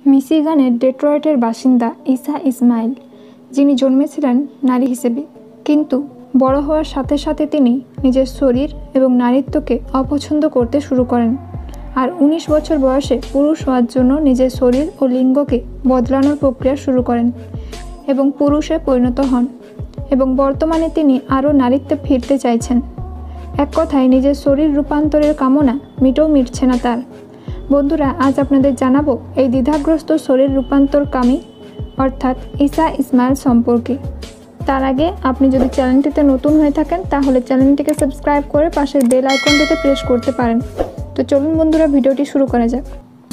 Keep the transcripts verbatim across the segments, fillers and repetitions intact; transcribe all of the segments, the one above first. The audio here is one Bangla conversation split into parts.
মিশিগানের ডেট্রয়েটের বাসিন্দা ঈসা ইসমাইল, যিনি জন্মেছিলেন নারী হিসেবে, কিন্তু বড় হওয়ার সাথে সাথে তিনি নিজের শরীর এবং নারীত্বকে অপছন্দ করতে শুরু করেন আর উনিশ বছর বয়সে পুরুষ হওয়ার জন্য নিজের শরীর ও লিঙ্গকে বদলানোর প্রক্রিয়া শুরু করেন এবং পুরুষে পরিণত হন এবং বর্তমানে তিনি আরও নারীত্বে ফিরতে চাইছেন। এক কথায় নিজের শরীর রূপান্তরের কামনা মিটেও মিটছে না তার। বন্ধুরা, আজ আপনাদের জানাবো এই দ্বিধাগ্রস্ত শরীর রূপান্তরকামী অর্থাৎ ঈসা ইসমাইল সম্পর্কে। তার আগে আপনি যদি চ্যানেলটিতে নতুন হয়ে থাকেন তাহলে চ্যানেলটিকে সাবস্ক্রাইব করে পাশের বেল আইকনটিতে প্রেস করতে পারেন। তো চলুন বন্ধুরা, ভিডিওটি শুরু করা যাক।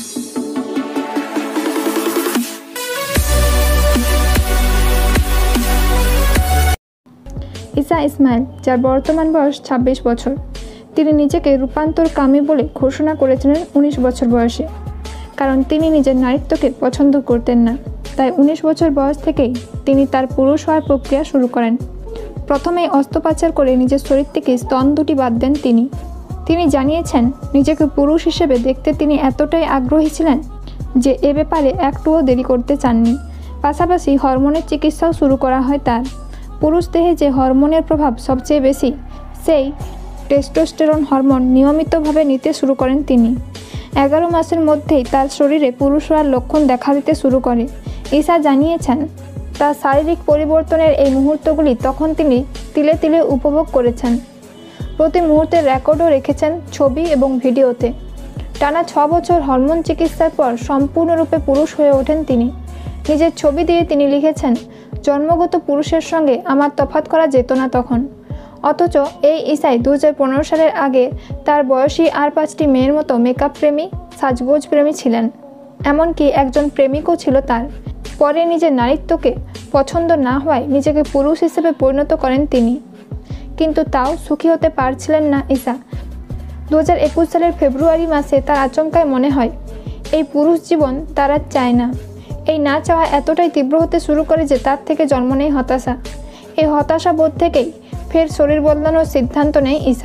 ঈসা ইসমাইল, যার বর্তমান বয়স ছাব্বিশ বছর, তিনি নিজেকে রূপান্তরকামী বলে ঘোষণা করেছিলেন উনিশ বছর বয়সে, কারণ তিনি নিজের নারীত্বকে পছন্দ করতেন না। তাই উনিশ বছর বয়স থেকেই তিনি তার পুরুষ হওয়ার প্রক্রিয়া শুরু করেন। প্রথমেই অস্ত্রোপচার করে নিজের শরীর থেকে স্তন দুটি বাদ দেন তিনি। তিনি জানিয়েছেন নিজেকে পুরুষ হিসেবে দেখতে তিনি এতটাই আগ্রহী ছিলেন যে এ ব্যাপারে একটুও দেরি করতে চাননি। পাশাপাশি হরমোনের চিকিৎসাও শুরু করা হয় তার। পুরুষ দেহে যে হরমোনের প্রভাব সবচেয়ে বেশি, সেই টেস্টোস্টেরন হরমোন নিয়মিতভাবে নিতে শুরু করেন তিনি। এগারো মাসের মধ্যেই তার শরীরে পুরুষ হওয়ার লক্ষণ দেখা দিতে শুরু করে। ঈসা জানিয়েছেন তার শারীরিক পরিবর্তনের এই মুহূর্তগুলি তখন তিনি তিলে তিলে উপভোগ করেছেন। প্রতি মুহূর্তের রেকর্ডও রেখেছেন ছবি এবং ভিডিওতে। টানা ছ বছর হরমোন চিকিৎসার পর সম্পূর্ণরূপে পুরুষ হয়ে ওঠেন তিনি। নিজের ছবি দিয়ে তিনি লিখেছেন, জন্মগত পুরুষের সঙ্গে আমার তফাৎ করা যেত না তখন। অথচ এই ঈসাই দু হাজার পনেরো সালের আগে তার বয়সী আর পাঁচটি মেয়ের মতো মেকআপ প্রেমী, সাজগোজ প্রেমী ছিলেন। এমনকি একজন প্রেমিকও ছিল তার। পরে নিজের নারীত্বকে পছন্দ না হওয়ায় নিজেকে পুরুষ হিসেবে পরিণত করেন তিনি, কিন্তু তাও সুখী হতে পারছিলেন না ঈসা। দু হাজার একুশ সালের ফেব্রুয়ারি মাসে তার আচমকায় মনে হয় এই পুরুষ জীবন তার আর চায় না। এই না চাওয়া এতটাই তীব্র হতে শুরু করে যে তার থেকে জন্ম নেয় হতাশা। এই হতাশা বোধ থেকেই ফের শরীর বদলানোর সিদ্ধান্ত নেয় ঈসা।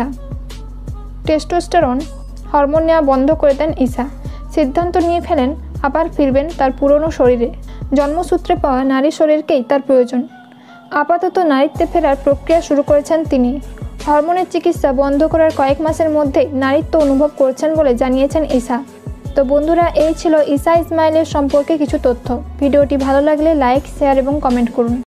টেস্টোস্টেরন হরমোন নেওয়া বন্ধ করে দেন ঈসা। সিদ্ধান্ত নিয়ে ফেলেন আবার ফিরবেন তার পুরনো শরীরে। জন্মসূত্রে পাওয়া নারী শরীরকেই তার প্রয়োজন। আপাতত নারীত্বে ফেরার প্রক্রিয়া শুরু করেছেন তিনি। হরমোনের চিকিৎসা বন্ধ করার কয়েক মাসের মধ্যেই নারীত্ব অনুভব করছেন বলে জানিয়েছেন ঈসা। তো বন্ধুরা, এই ছিল ঈসা ইসমাইলের সম্পর্কে কিছু তথ্য। ভিডিওটি ভালো লাগলে লাইক, শেয়ার এবং কমেন্ট করুন।